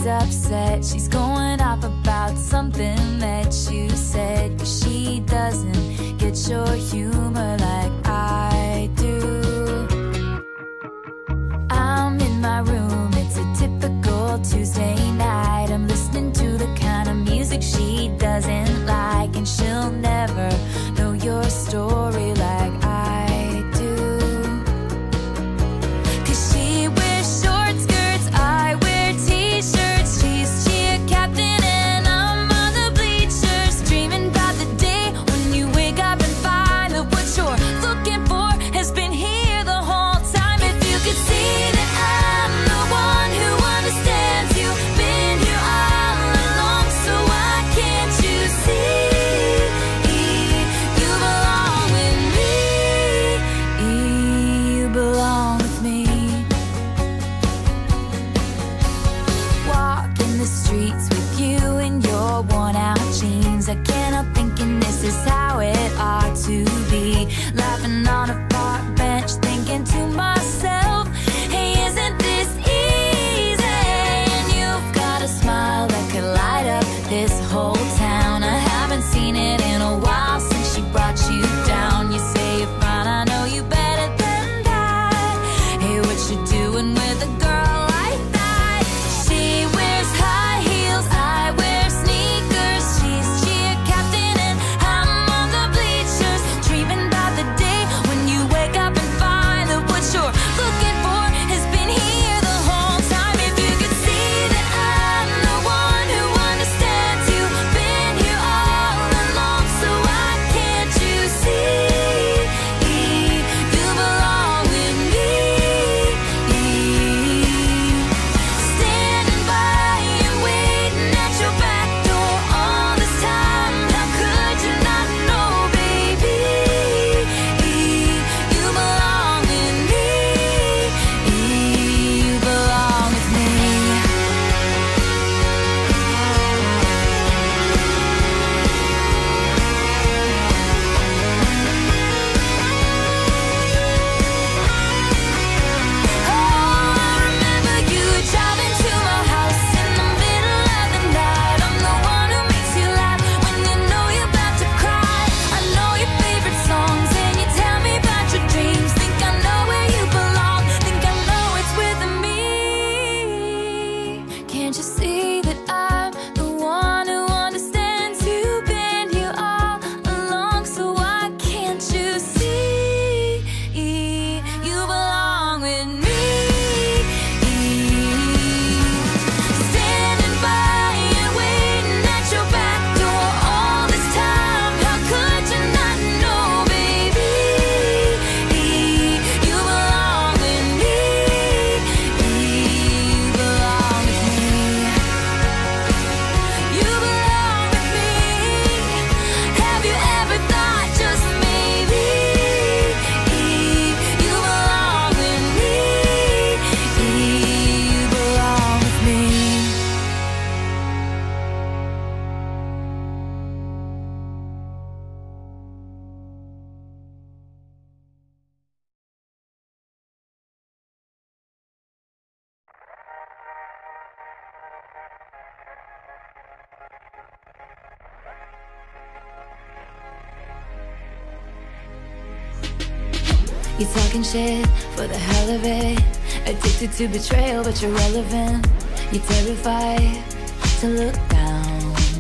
she's upset. She's going off about something that you said. 'Cause she doesn't get your humor like I do. I'm in my room, it's a typical Tuesday night. I'm listening to the kind of music she doesn't like, and she'll never know your story like I do. 'Cause she wears short skirts, I wear t-shirts. She's cheer captain and I'm on the bleachers, dreaming about the day when you wake up and find that what you're looking for has been here the whole time. If you could see that I'm the one who understands you, been here all along, so why can't you see? You belong with me. You belong with me. Walking the streets with you in your worn out jeans, I can't help thinking this is how it ought to be. Laughing on a park bench, thinking to myself, hey, isn't this easy? And you've got a smile that could light up this whole town. I haven't seen it in a while since she brought you down. You say you're fine, I know you better than that. Hey, what you doing with a girl like that? She wears high heels, I wear sneakers. She's cheer captain and I'm on the bleachers, dreaming about the day when you wake up and find that what you're looking for has been here the whole time. If you could see that I'm the one who understands you, been here all along, so why can't you see? You belong with me. Standing by and waiting at your back door all this time. How could you not know, baby? You belong with me. You belong with me. Oh, I remember you driving to my house in the middle of the night. I'm the one who makes you laugh when you know you're about to cry. I know your favorite songs and you tell me about your dreams. Think I know where you belong, think I know it's with me. Can't you see that I'm the one who understands you, been here all along, so why can't you see? You belong with me. Standing by and waiting at your back door all this time. How could you not know, baby? You belong with me. You belong with me. You belong with me. Have you ever thought just maybe you belong with me? You belong with me. You talking shit for the hell of it, addicted to betrayal but you're relevant. You're terrified to look down,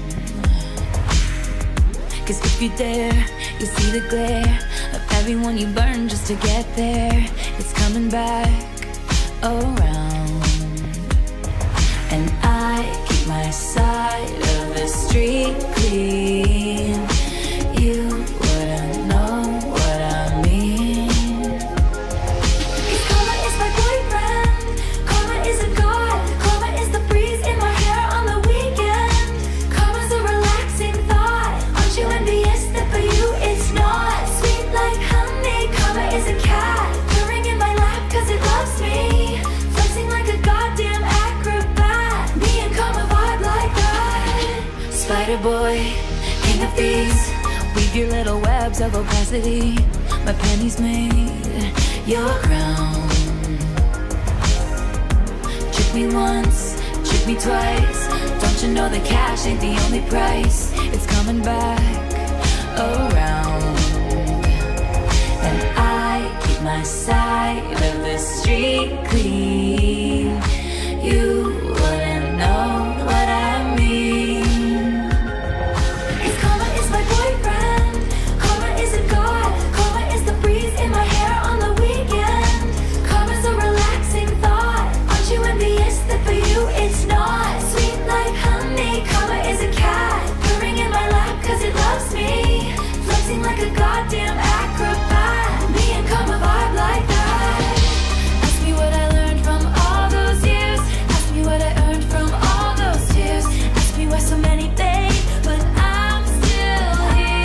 'cause if you dare, you see the glare of everyone you burn just to get there. It's coming back around, and I keep my side of the street clean. You wouldn't know what I mean. 'Cause karma is my boyfriend, karma is a god, karma is the breeze in my hair on the weekend. Karma's a relaxing thought, aren't you envious that for you it's not? Sweet like honey, karma is a cat, purring in my lap 'cause it loves me, flexing like a goddamn acrobat. Me and karma vibe like that. Spider boy, king of thieves, weave your little webs of opacity. My pennies made your crown. Trick me once, trick hit me twice. Don't you know that cash ain't the only price? It's coming back around. And I keep my side of the street clean. You wouldn't know what I mean. 'Cause karma is my boyfriend, karma is a god, karma is the breeze in my hair on the weekend. Karma's a relaxing thought. Aren't you envious that for you it's not? Sweet like honey, karma is a cat purring in my lap 'cause it loves me, flexing like a goddamn acrobat. Me and karma vibe like that. Ask me what I learned from all those years. Ask me what I earned from all those tears. Ask me why so many fade, but I'm still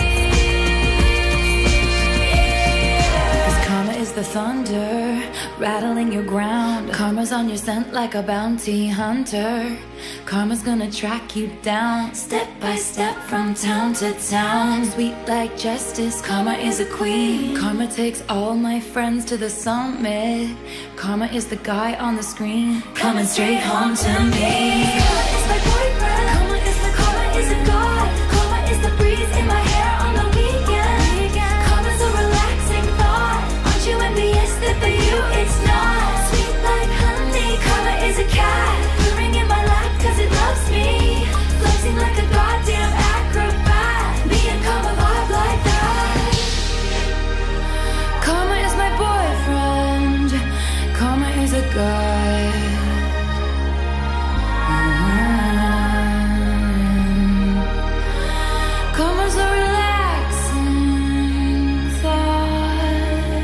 here. 'Cause karma is the thunder rattling your ground. Karma's on your scent like a bounty hunter. Karma's gonna track you down, step by step from town to town. Sweet like justice, karma is a queen. Karma takes all my friends to the summit. Karma is the guy on the screen, coming straight home to me. Karma is my boyfriend, karma is a god, karma is the breeze in my hair on the weekend. Karma's a relaxing thought. Aren't you envious that for you it's not? Sweet like honey, karma is a cat purring in my lap 'cause it loves me, flexing like a goddamn acrobat. Me and karma vibe like that. Karma is my boyfriend, karma is a god. Karma's a relaxing thought.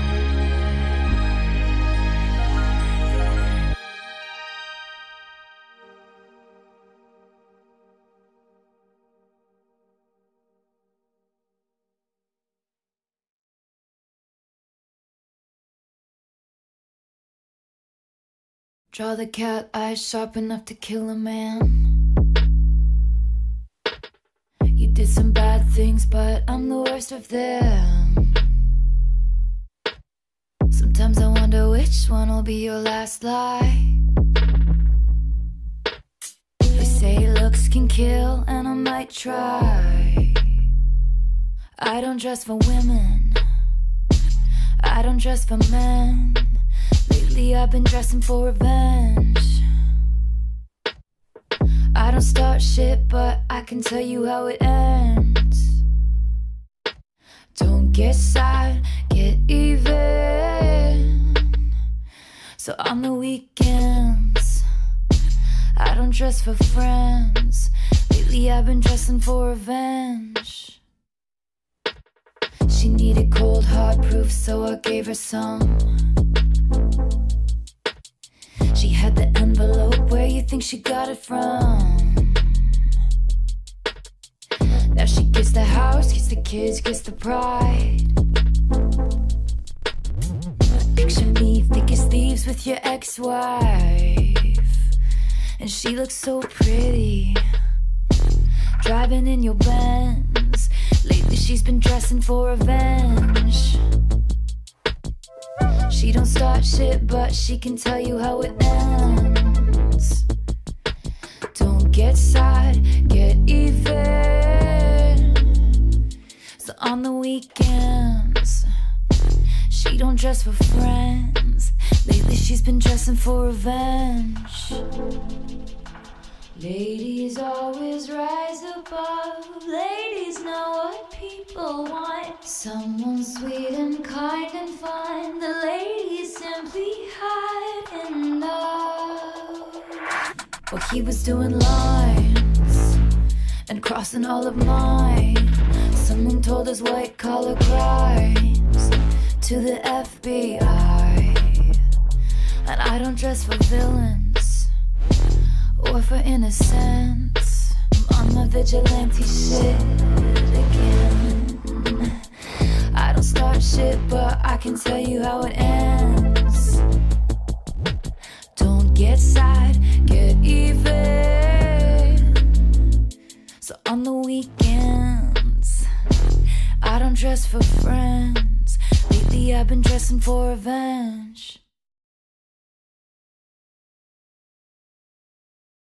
Draw the cat eyes sharp enough to kill a man. You did some bad things, but I'm the worst of them. Sometimes I wonder which one will be your last lie. They say looks can kill, and I might try. I don't dress for women, I don't dress for men. Lately I've been dressing for revenge. I don't start shit, but I can tell you how it ends. Don't get sad, get even. So on the weekends I don't dress for friends. Lately I've been dressing for revenge. She needed cold hard proof, so I gave her some. She had the envelope, where you think she got it from? Now she gets the house, gets the kids, gets the pride. Picture me thick as thieves with your ex-wife, and she looks so pretty, driving in your Benz. Lately she's been dressing for revenge. She don't start shit, but she can tell you how it ends. Don't get sad, get even. So on the weekends she don't dress for friends. Lately she's been dressing for revenge. Ladies always rise above. Ladies know what people want. Someone sweet and kind and fun. The ladies simply hide in love. Well, he was doing lines and crossing all of mine. Someone told us white collar crimes to the FBI. And I don't dress for villains or for innocence. I'm on my vigilante shit again. I don't start shit, but I can tell you how it ends. Don't get sad, get even. So on the weekends I don't dress for friends. Lately I've been dressing for revenge.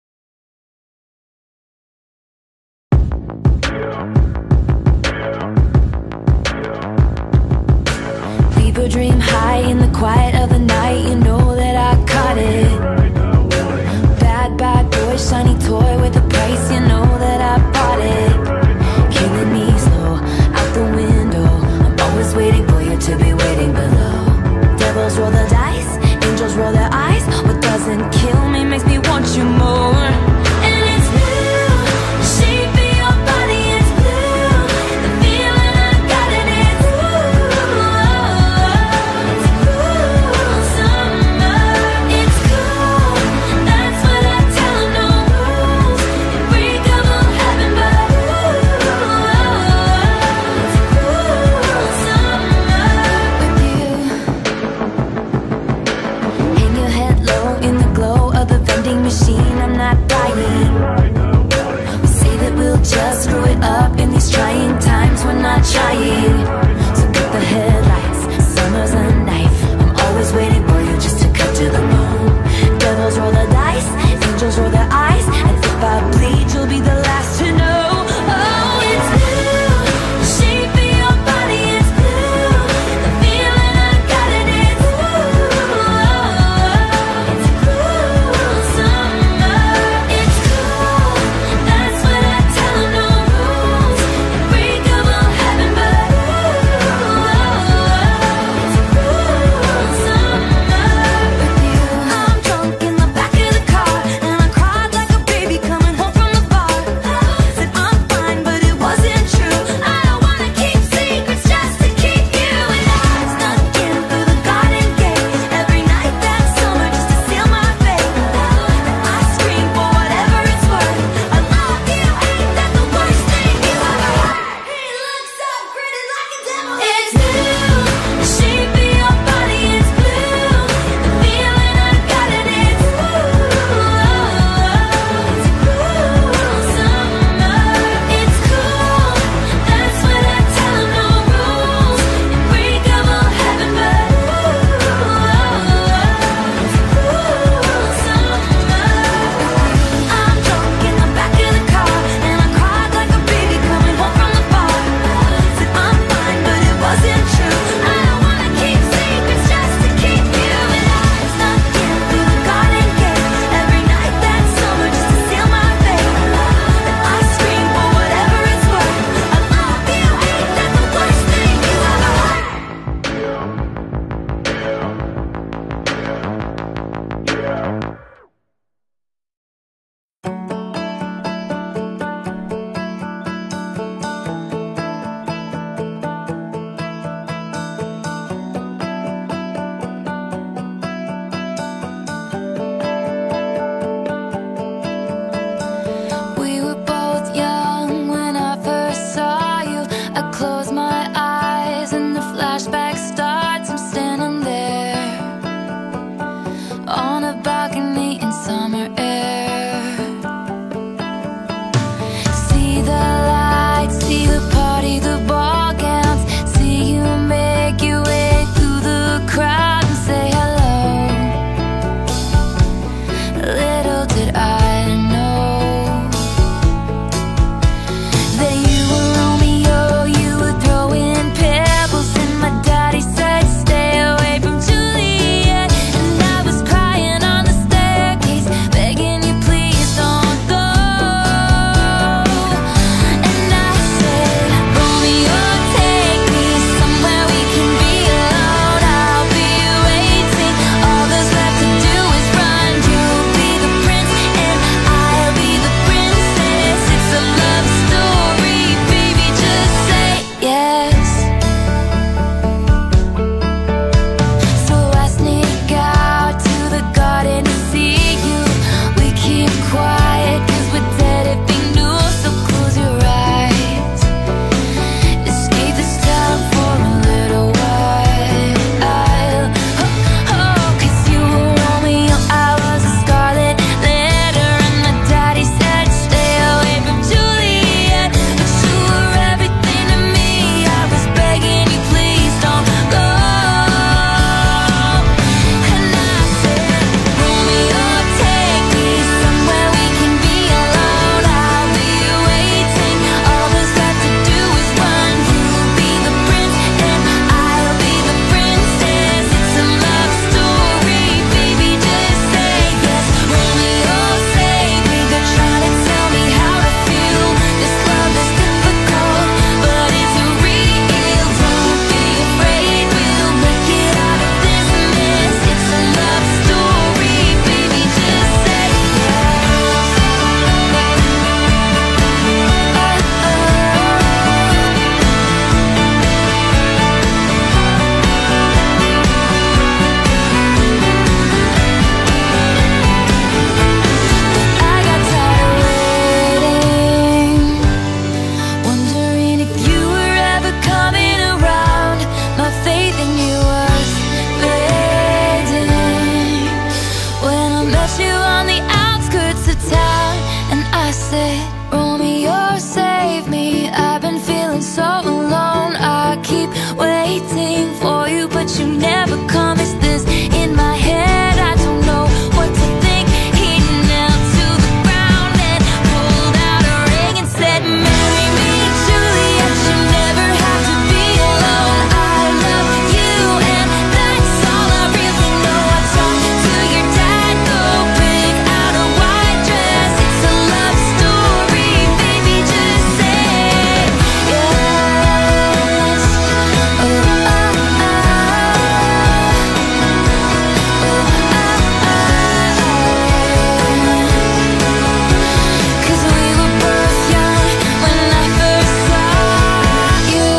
I close my eyes and the flashback starts. I'm standing there on a balcony in summer air. See the lights, see the party, the ball gowns. See you make your way through the crowd and say hello. Little did I know that you were Romeo, you were throwing pebbles, and my daddy said stay away from Juliet. And I was crying on the staircase, begging you please don't go. And I said, Romeo, take me somewhere we can be alone. I'll be waiting, all there's left to do is run. You'll be the prince and I'll be the princess. It's a love story, baby, just say yes. So I sneak out to the garden to see you. We keep quiet cause we're dead if we knew. So close your eyes, escape this town for a little while. Oh, cause you were Romeo, I was a scarlet letter, and my daddy said stay away from Juliet. But you were everything to me, I was begging you please don't go. And I said, Romeo, take me somewhere we can be alone. I'll be waiting, all there's left to do is run. You'll be the prince and I'll be the princess. It's a love story, baby, just say yes. Romeo, save me, they're trying to tell me how to feel. This love is difficult, but it's real. Don't be afraid, we'll make it out of this mess. It's a love story, baby, just say I got tired waiting, wondering if you were ever coming around. My faith in you was fading when I met you on the outskirts of town. And I said, Romeo, save me, I've been feeling so alone. I keep waiting for you, but you never come. Is this in my head? I don't know what to think. He knelt to the ground and pulled out a ring and said, marry me, Juliet, you never have to be alone. I love you and that's all I really know. I talked to your dad, go pick out a white dress. It's a love story, baby, just say yes. Oh, oh, oh. Cause we were both young when I first saw you.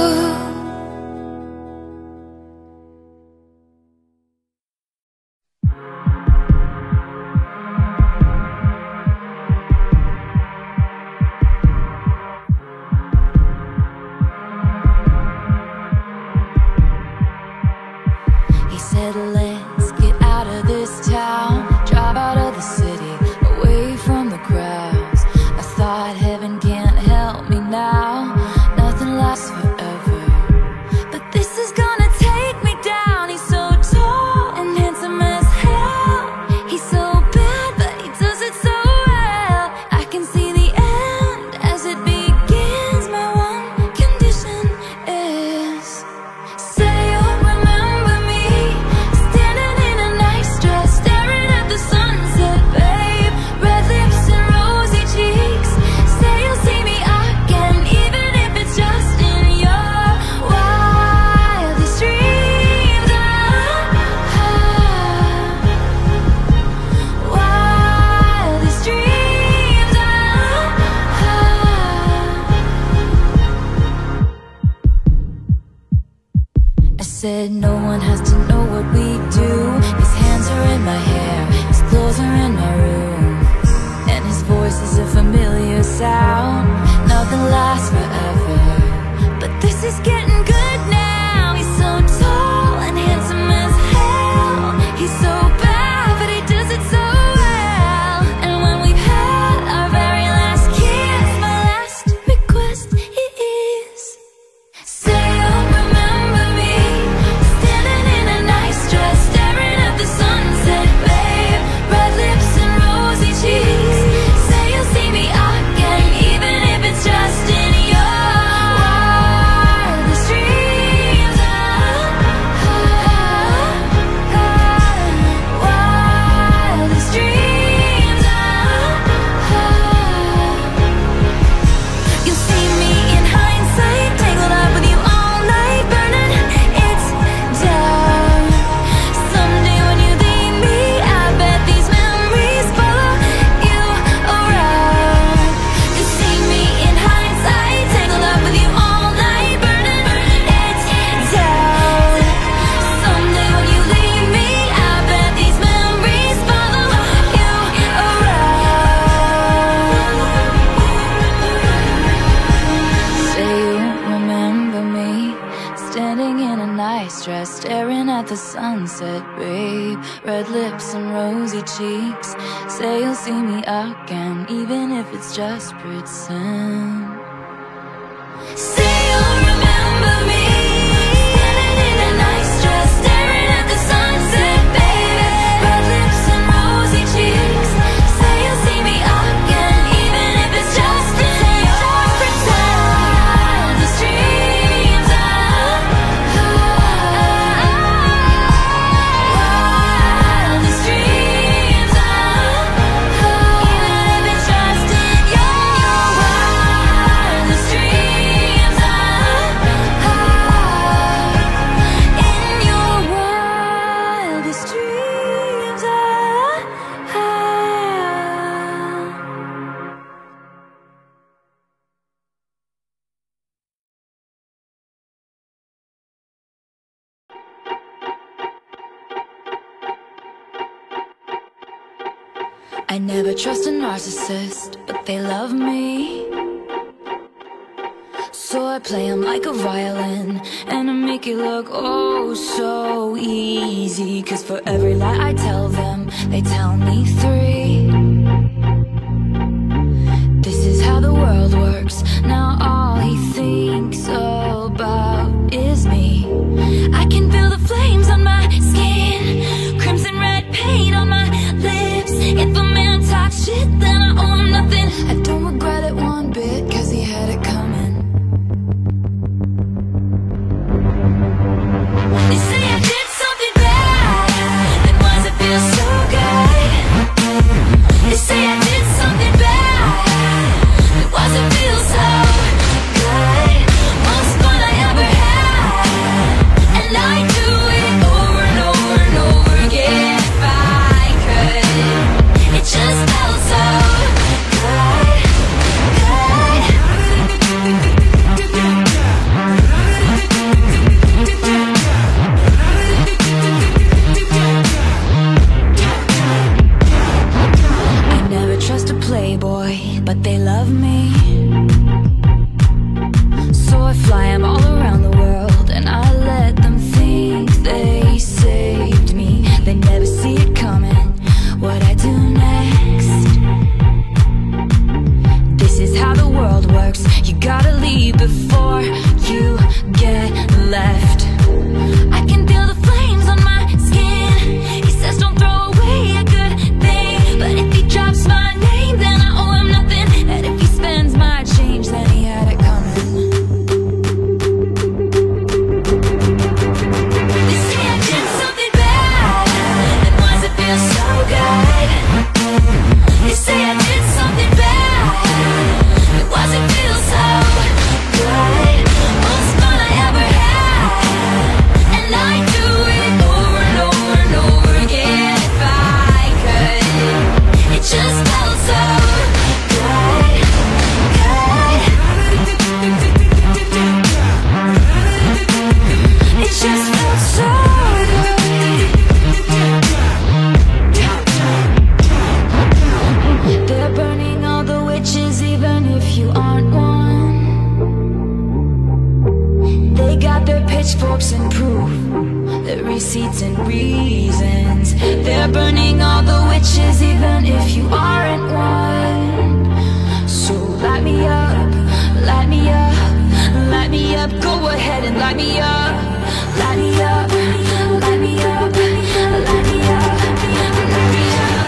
He said, let's get out of this town, drive out of the city, away from the crowds. I thought heaven can't help me now, nothing lasts forever. But this is gonna take me down. He's so tall and handsome as hell. He's so bad, but he does it so well. I can see the end as it begins. My one condition is, say you'll remember me, standing in a nice dress, staring at the sunset, babe. Red lips and rosy cheeks. Say you'll see me again, even if it's just in your wildest dreams. Wildest dreams. I said no one has to know what we do. His hands are in my hair, his clothes are in my room, and his voice is a familiar sound. Nothing lasts forever, dress, staring at the sunset, babe. Red lips and rosy cheeks. Say you'll see me again, even if it's just pretend. Say you'll remember me, standing in a nice dress, staring at the sunset, baby. Red lips and rosy cheeks. Say you'll see me again, even if it's just pretend. Wildest dreams wildest dreams even if it's just your wildest dreams in your wildest dreams I never trust a narcissist, but they love me. So I play them like a violin, and I make it look oh so easy. Cause for every lie I tell them, they tell me 3. This is how the world works. Now all he thinks about is me. I can feel the flames on my skin, crimson red paint on my lips. If a man talks shit, then I owe him nothing. I don't regret it one bit, cause he had it coming. They say I did something bad, then why's it feel so good? They say I did something bad, then why's it feel so good? Most fun I ever had, and I do it over and over and over again if I could. It just felt so good, good. I never trust a playboy, but they love me. So I fly them all around the world, and I let them think they saved me. They never see it coming, what I do next. This is how the world works. You gotta leave before you get left. I can feel the flames on my skin. He says don't throw away a good thing, but if he drops my name, then I owe him nothing. And if he spends my change, then he had it coming. They say I did something bad, then why's it feel so good? They say I did something bad, then why's it feel so good? Most fun I ever had, and I do it over and over and over again if I could. It just felt so good, good. It just felt so good. They're burning all the witches, even if you aren't one. They got their pitchforks and proof, their receipts and reasons. They're burning all the witches, even if you aren't one. So light me up, light me up, light me up. Go ahead and light me up, light me up, light me up, light me up, light me up.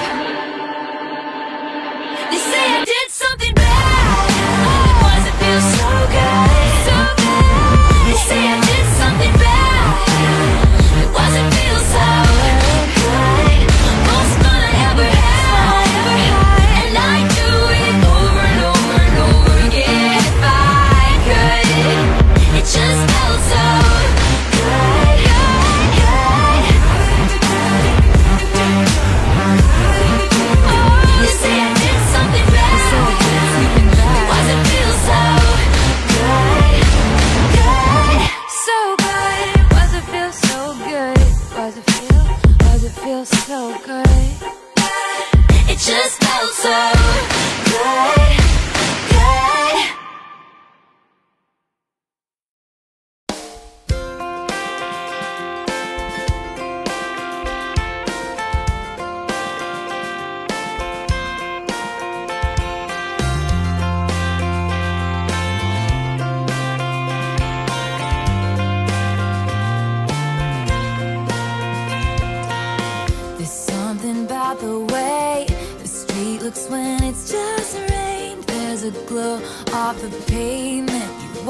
They say I did something bad, then why's it feel so good? So good. They say I did something bad, then why's it feel so good? Most fun I ever had, and I do it over and over and over again if I could. It just felt so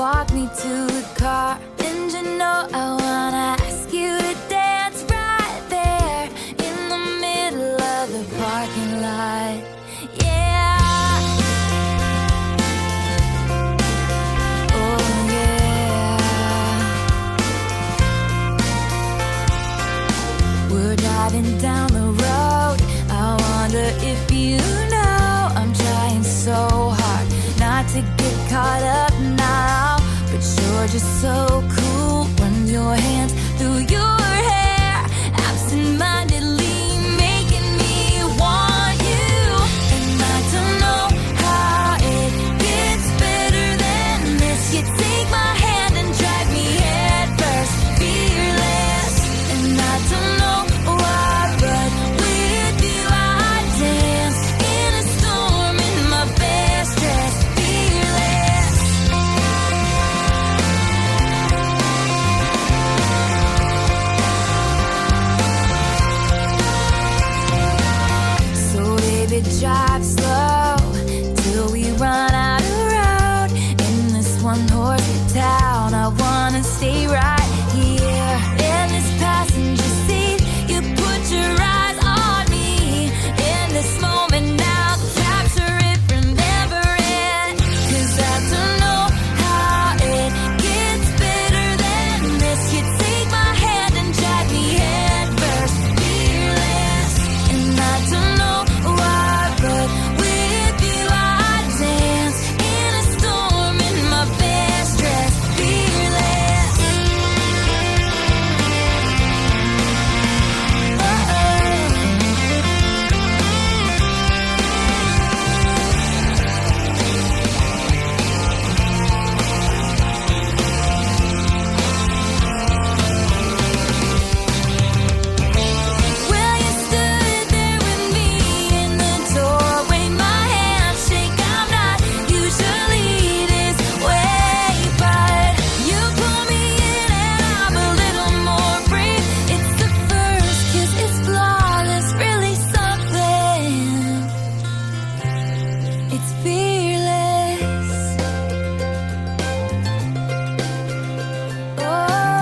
walk me to the car. And you know I wanna ask you to dance right there in the middle of the parking lot. Yeah. Oh yeah. We're driving down the road. I wonder if you know I'm trying so hard not to get caught up now, but you're just so cool. Run your hands through your hair, absent-mindedly making me want you. And I don't know how it gets better than this. You take my hand and drag me head first, fearless. And I don't know why, but with you I dance in a storm in my best dress, fearless. So baby, drive slow till we run out of road in this one-horse town. I wanna stay right here in this passenger seat. You put your eyes on me in this moment now. Capture it, remember it. 'Cause I don't know how it gets better than this. You take my hand and drag me head first, fearless. And I don't know why, but with you I dance in a storm in my best dress, fearless. Well, you stood there with me in the doorway, my handshake. I'm not usually this way, but you pull me in and I'm a little more brave. It's the first kiss, it's flawless, really something. It's fearless. Oh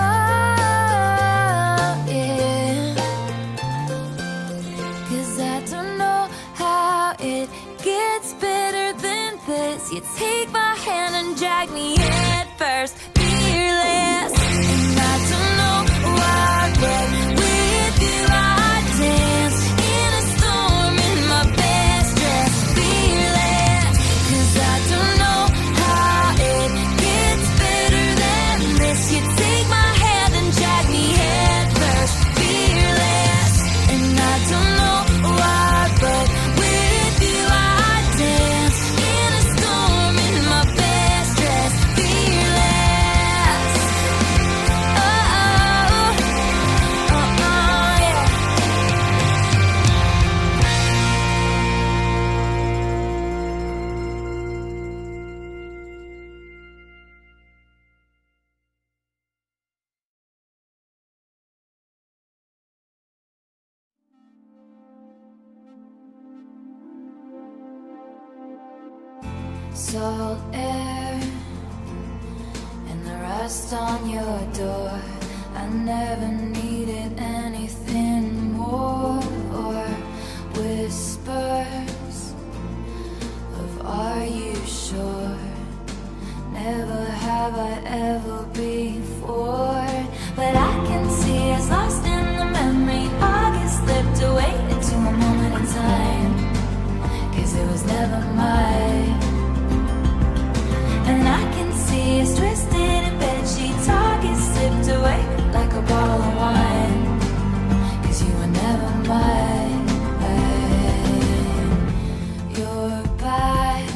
yeah. 'Cause I don't know how it gets better than this. You take my hand and drag me head first, fearless. And I don't know why, but with you I dance in a storm in my best dress, fearless. 'Cause I don't know how it gets better than this. You take my hand and drag me head first, fearless. And I don't know why, but with you I dance in a storm in my best dress, fearless. Oh, oh, oh, yeah. Salt air and the rust on your door. I never needed anything more, or whispers of "Are you sure?" Never have I ever before. But I can see us lost in the memory. August slipped away into a moment in time, 'cause it was never mine. And I can see us twisted in bedsheets. August slipped away like a bottle of wine, 'cause you were never mine. You're back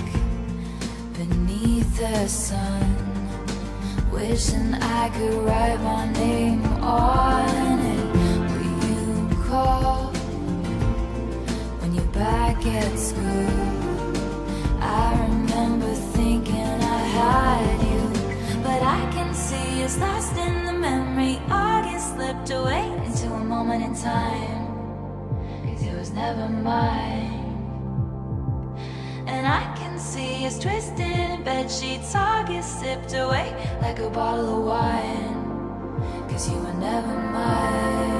beneath the sun, wishing I could write my name on it. Will you call when you're back at school? I remember thinking I had you, but I can see us lost in the memory. August slipped away into a moment in time, 'cause it was never mine. And I can can see us twisting in bed sheets, all get sipped away like a bottle of wine. 'Cause you were never mine.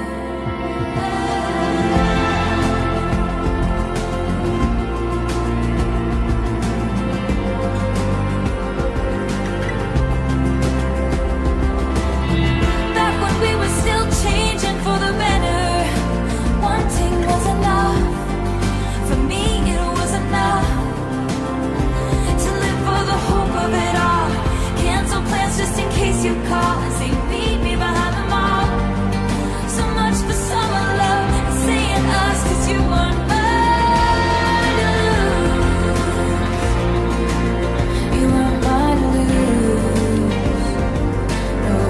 Back when we were still changing for the better, wanting was enough. For me it was enough to live for the hope of it all. Cancel plans just in case you call and say meet me behind the mall. So much for summer love and saying us, 'cause you weren't mine to lose. You weren't mine to lose. No.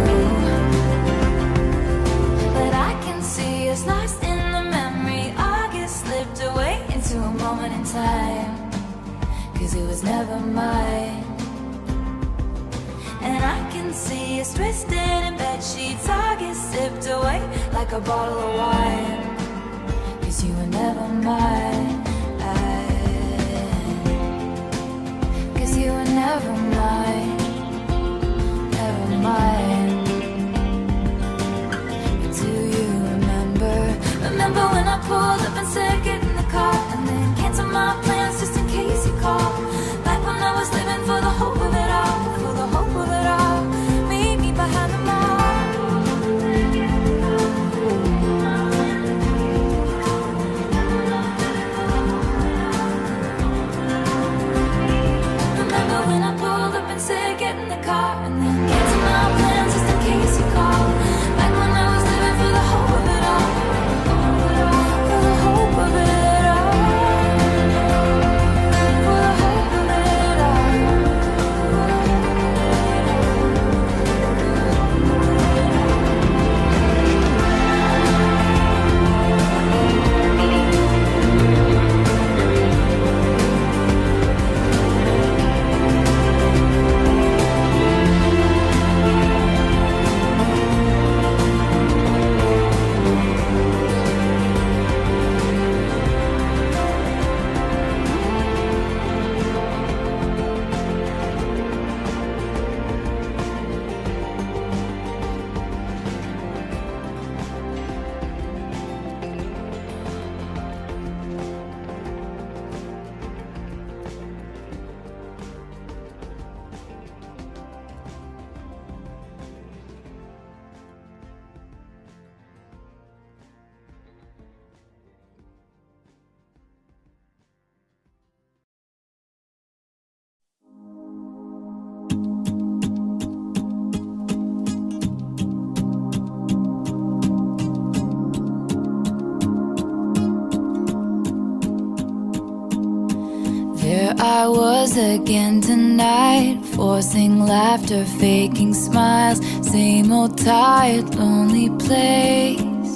But I can see us lost in the memory. All get slipped away into a moment in time. 'Cause it was never mine. And I can see us twisted in bed sheets, all get sipped away like a bottle of wine. 'Cause you were never mine. 'Cause you were never mine. Never mine. But do you remember? Remember when I pulled up and said get in the car, and then canceled my plans just in case you called? Back when I was living for the hope of it all, for the hope of it all. Meet me behind the mall. Remember when I pulled up and said get in the car, and then canceled my plans just in case you called? Back when I was living for the hope of it all, for the hope of it all, for the hope of it all. There I was again tonight, forcing laughter, faking smiles. Same old tired, lonely place.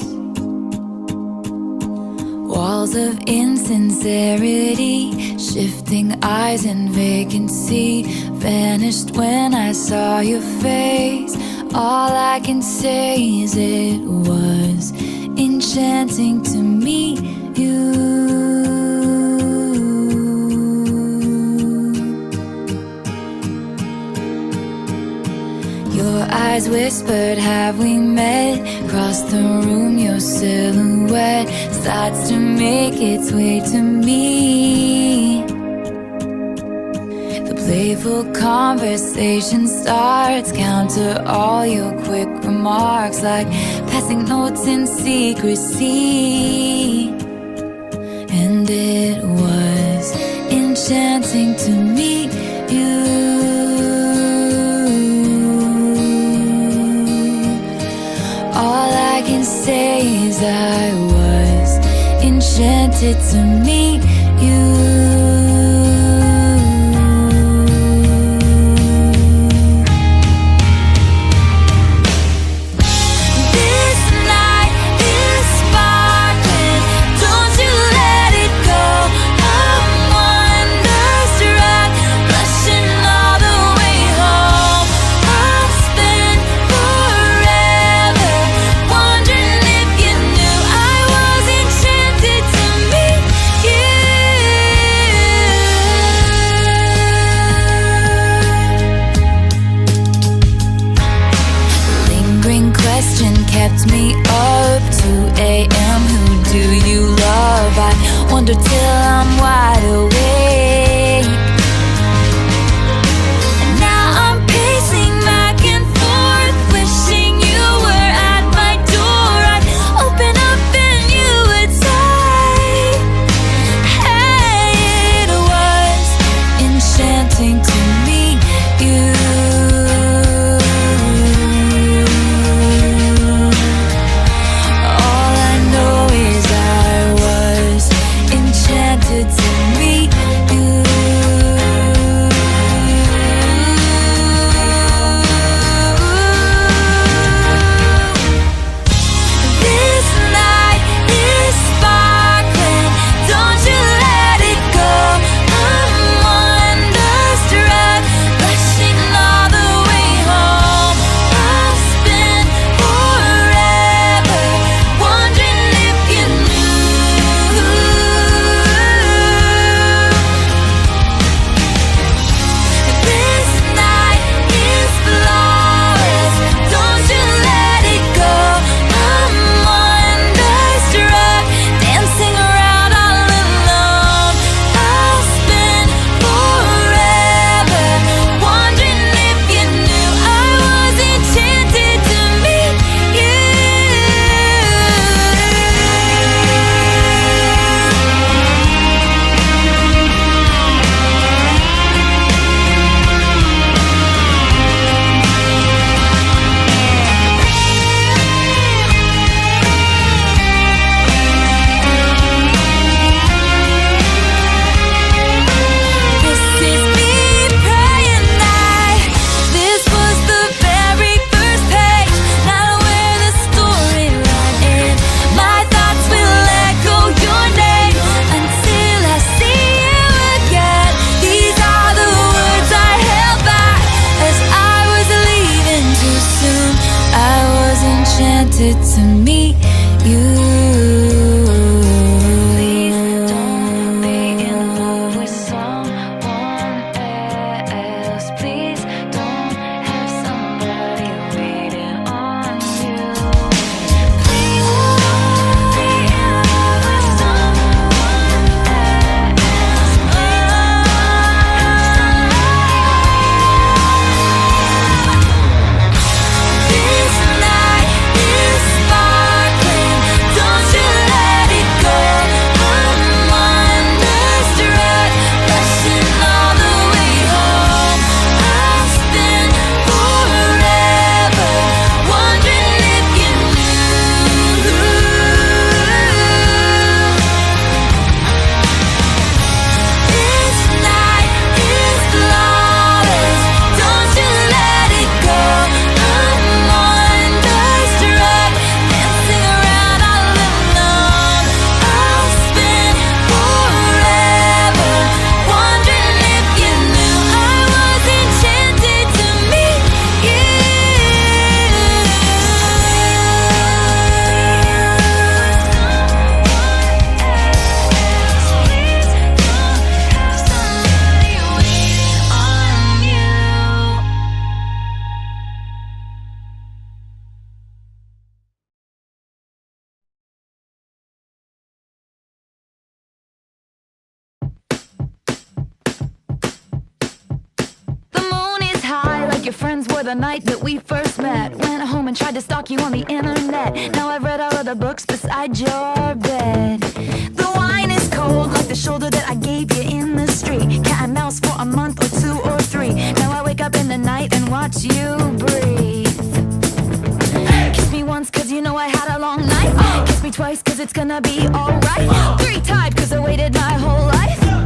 Walls of insincerity, shifting eyes and vacancy. Vanished when I saw your face. All I can say is it was enchanting to meet you. Your eyes whispered, have we met? Across the room, your silhouette starts to make its way to me. The playful conversation starts, counter all your quick remarks, like passing notes in secrecy. And it was enchanting to meet you. All I can say is I was enchanted to meet you. You enchanted to meet you. Your friends were the night that we first met. Went home and tried to stalk you on the internet. Now I've read all of the books beside your bed. The wine is cold like the shoulder that I gave you in the street. Cat and mouse for a month or 2 or 3. Now I wake up in the night and watch you breathe. Kiss me once cause you know I had a long night. Kiss me twice cause it's gonna be alright. 3 times cause I waited my whole life.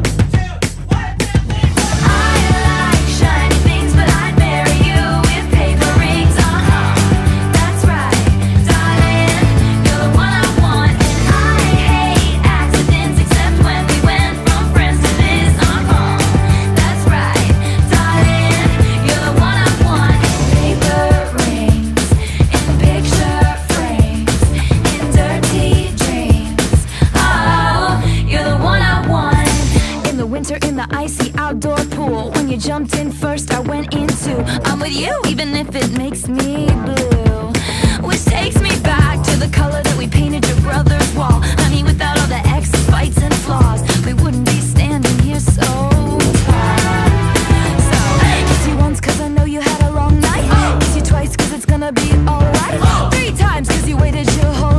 Outdoor pool. When you jumped in first, I went in too. I'm with you, even if it makes me blue. Which takes me back to the color that we painted your brother's wall. Honey, without all the exes, fights, and flaws, we wouldn't be standing here so tall. So, kiss you once cause I know you had a long night. Kiss you twice cause it's gonna be alright. 3 times cause you waited your whole life.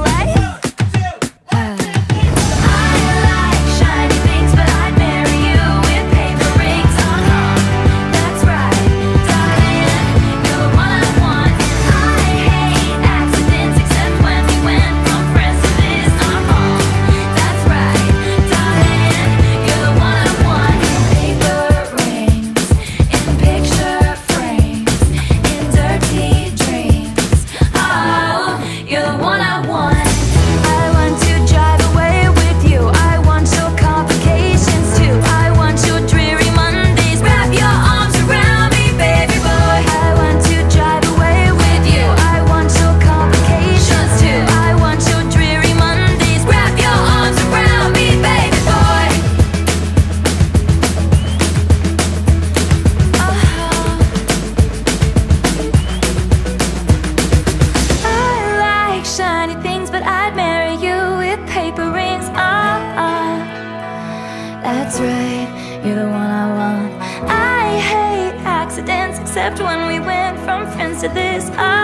That's right, you're the one I want. I hate accidents, except when we went from friends to this.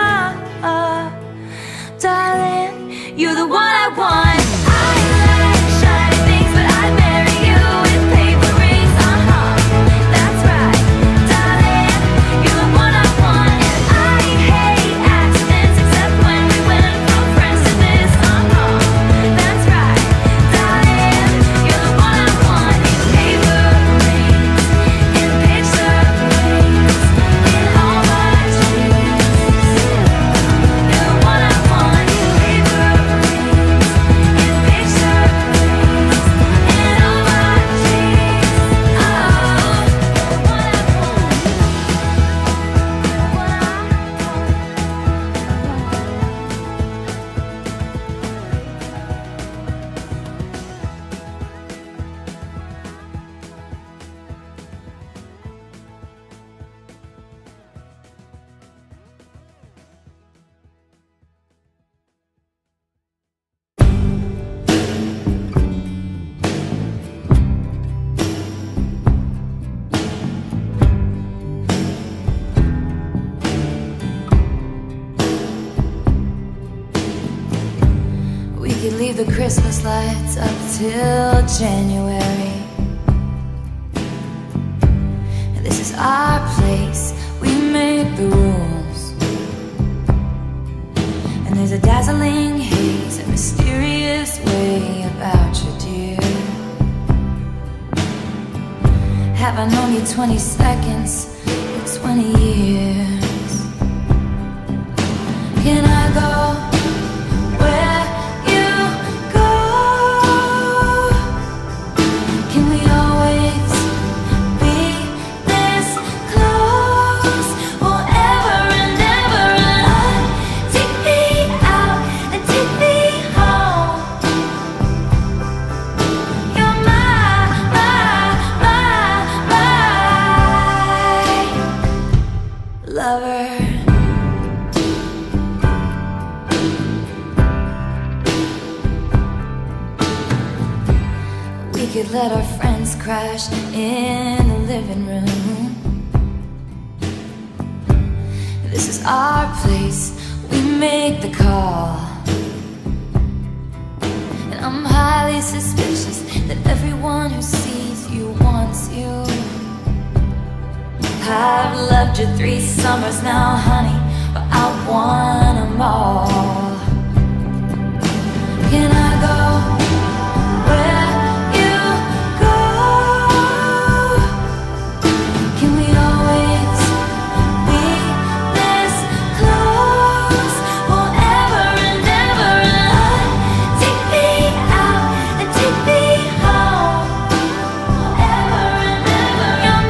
Darling, you're the one I want. I like shiny things, but I'd marry you with paper rings. That's right, darling, you're the one I want. And I hate accidents, except when we went from friends to this. That's right, darling, you're the one I want. Paper rings, in picture frames, in all my dreams. leave the Christmas lights up till January. And this is our place, we make the rules. And there's a dazzling haze, a mysterious way about you, dear. Have I known you 20 seconds or 20 years? Can I go where you go? Can we always be this close forever and ever? And take me out and take me home. You're my lover. We could let our friends crash in the living room. This is our place, we make the call. And I'm highly suspicious that everyone who sees you wants you. I've loved you 3 summers now, honey, but I want them all. Can I go where you go? Can we always be this close forever and ever? And take me out and take me home forever and ever. You're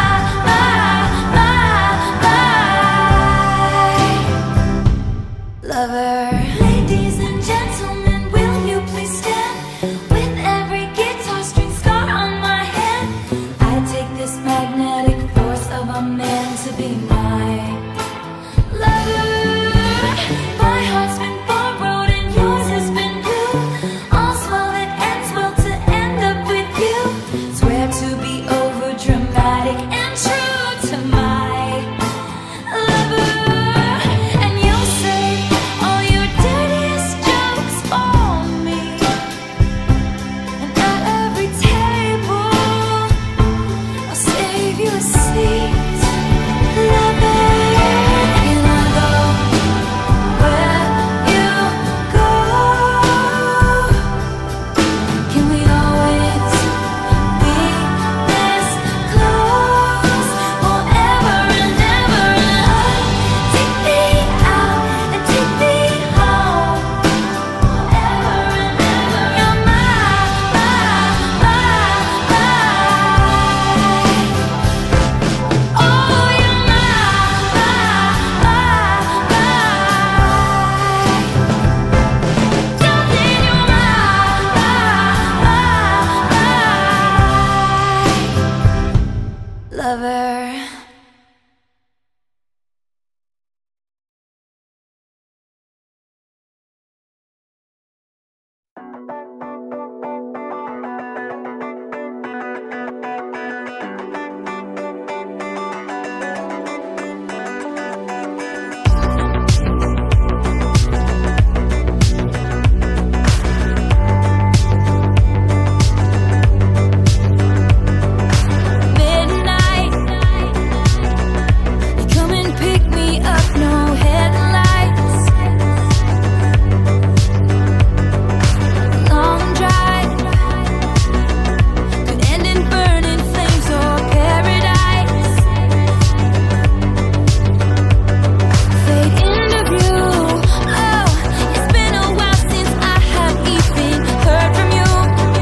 my lover. Ladies and gentlemen, will you please stand? With every guitar string scar on my hand, I take this magnetic force of a man to be my lover. My heart's been borrowed and yours has been blue. All's well that ends well to end up with you. Swear to be over dramatic and true to my lover. And you'll say all your dirtiest jokes for me. And at every table I'll save you a seat, lover. Can I go where you go? Can we always be this close forever and ever? Take me out and take me home forever and ever. You're my oh, you're my darling, you're my lover. Midnight, you come and pick me up, no headlights. Long drive could end in burning flames or paradise. Fade into view. Oh, it's been a while since I have even heard from you.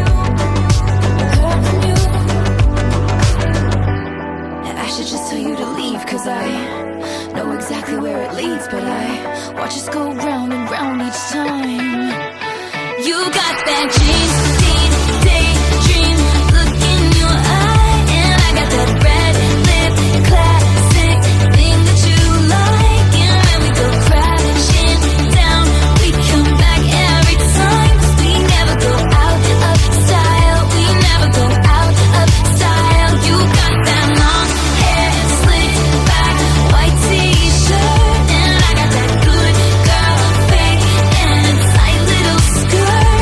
Heard from you. I should just tell you to leave, 'cause I know exactly where it leads, but I watch us go round and round each time. You got that dream, daydream look in your eye, and I got that red lip classic thing that you like. And when we go crashing down, we come back every time, 'cause we never go out of style. We never go out of style. You got that long hair slicked back, white t-shirt, and I got that good girl fake and a tight little skirt.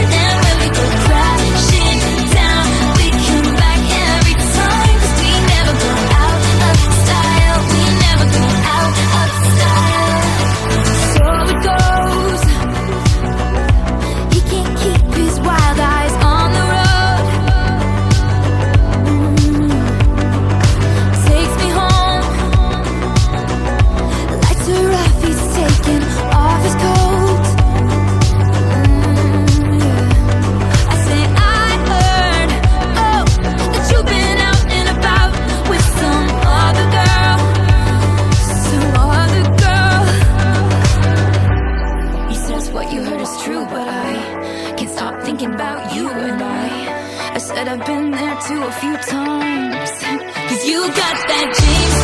I've been there too a few times. 'Cause you got that James